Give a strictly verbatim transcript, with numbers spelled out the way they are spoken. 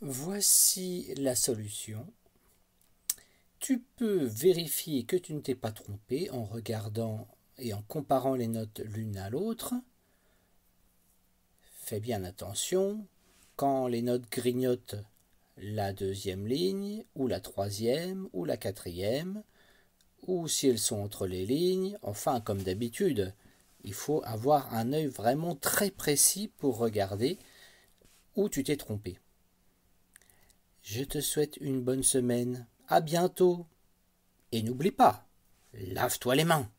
Voici la solution. Tu peux vérifier que tu ne t'es pas trompé en regardant et en comparant les notes l'une à l'autre. Fais bien attention, quand les notes grignotent la deuxième ligne, ou la troisième, ou la quatrième, ou si elles sont entre les lignes, enfin comme d'habitude, il faut avoir un œil vraiment très précis pour regarder où tu t'es trompé. Je te souhaite une bonne semaine. À bientôt. Et n'oublie pas, lave-toi les mains.